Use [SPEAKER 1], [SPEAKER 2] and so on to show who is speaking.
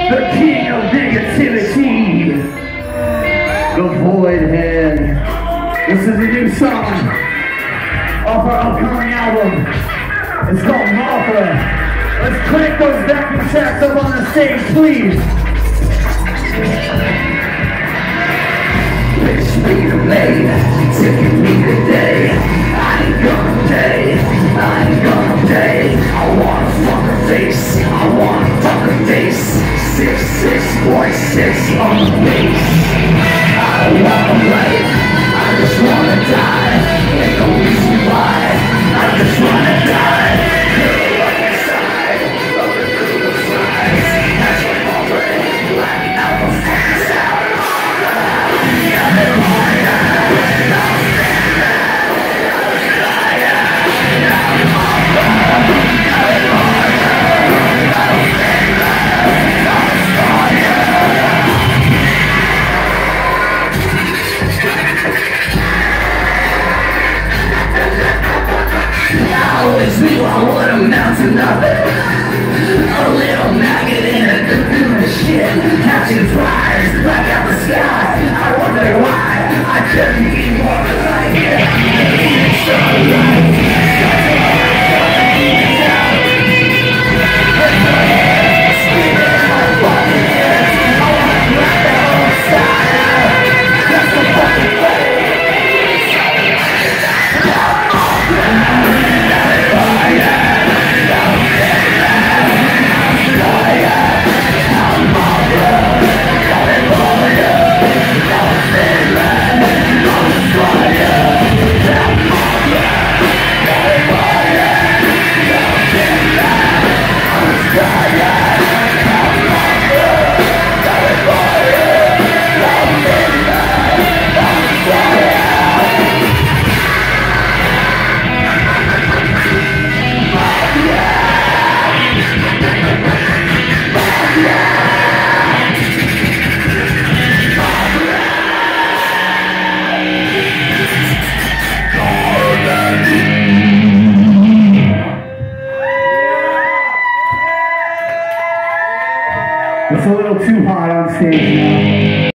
[SPEAKER 1] the king of negativity, the Void Head. This is a new song off our upcoming album. It's called Mothra. Let's crank those backing tracks up on the stage, please.
[SPEAKER 2] Bitch me to me, taking me today. I ain't gonna pay, I ain't gonna pay. I want a fucking face, I want a fucking face. 666.6 on the base. I don't wanna wait, I just wanna die. Ain't no reason why, I just wanna die. Feel like inside, looking through the flies. That's my already blacking out the fucking sound. I would amount to nothing. A little maggot in a cocoon of shit, catching flies back out the sky. I wonder why I couldn't be more like it. It's so right. Screaming my fucking head. I wanna grab that whole style. That's the fucking thing.
[SPEAKER 1] It's a little too hot on stage now.